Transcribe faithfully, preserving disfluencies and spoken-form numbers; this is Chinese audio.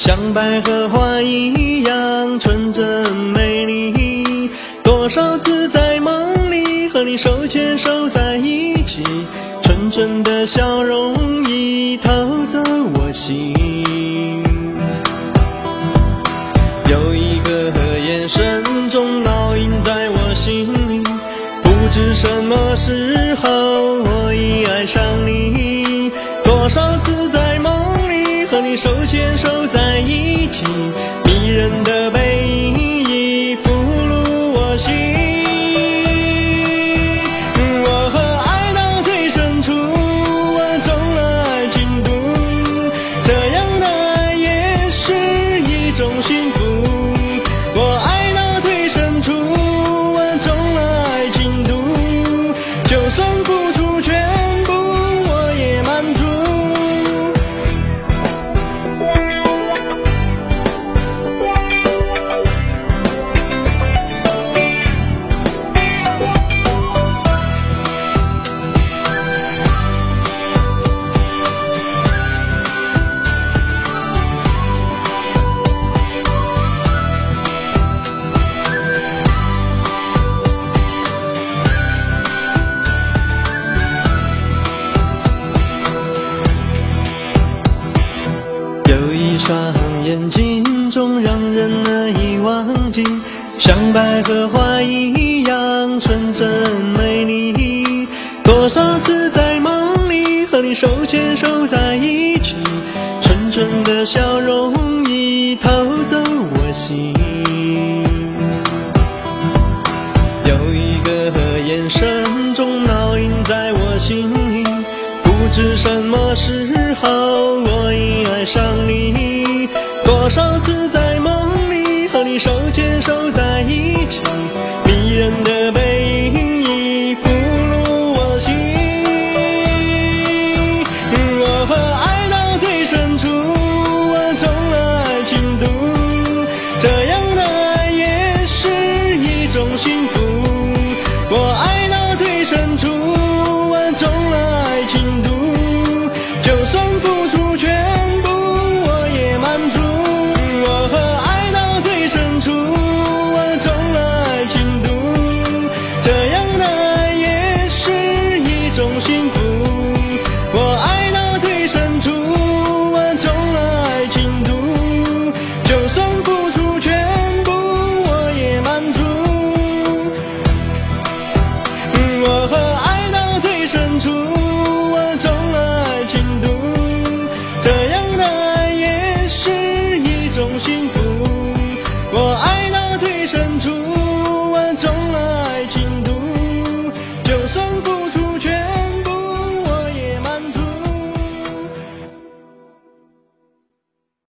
像百合花一样纯真美丽。多少次在梦里和你手牵手在一起，纯纯的笑容已偷走我心。有一个眼神中烙印在我心里，不知什么时候我已爱上你。多少次在梦里和你手牵手在一起，迷人的背影已俘虏我心。我和爱到最深处，我中了爱情毒，这样的爱也是一种幸福。我爱到最深处，我中了爱情毒，就算付出全部我也满足。有一双眼睛总让人难以忘记，像百合花一样纯真美丽。多少次在梦里和你手牵手在一起，纯纯的笑容已偷走我心。有一个眼神总烙印在我心里，不知什么时候我已爱上你。多少次在梦里和你手牵手在一起，迷人的背影已俘虏我心。我和爱到最深处，我中了爱情毒，这样的爱也是一种幸福。我爱到最深处，我中了爱情毒，就算付出全部我也满足。我和爱到最深处，我中了爱情毒，这样的爱也是一种幸福。我爱到最深处，我中了爱情毒，就算付出全部我也满足。我和爱到最深处，我中了爱情毒，这样的爱也是一种幸福。我爱到最深处。